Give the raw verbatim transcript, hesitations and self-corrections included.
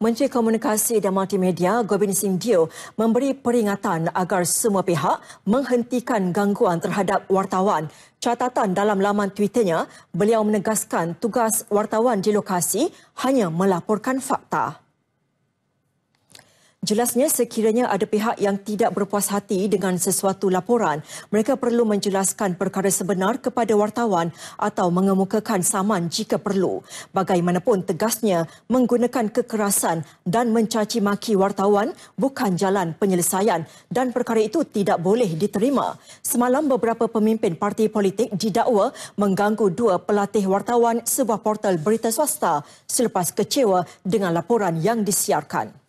Menteri Komunikasi dan Multimedia Gobind Singh Deo memberi peringatan agar semua pihak menghentikan gangguan terhadap wartawan. Catatan dalam laman Twitternya, beliau menegaskan tugas wartawan di lokasi hanya melaporkan fakta. Jelasnya, sekiranya ada pihak yang tidak berpuas hati dengan sesuatu laporan, mereka perlu menjelaskan perkara sebenar kepada wartawan atau mengemukakan saman jika perlu. Bagaimanapun, tegasnya, menggunakan kekerasan dan mencaci maki wartawan bukan jalan penyelesaian dan perkara itu tidak boleh diterima. Semalam, beberapa pemimpin parti politik didakwa mengganggu dua pelatih wartawan sebuah portal berita swasta selepas kecewa dengan laporan yang disiarkan.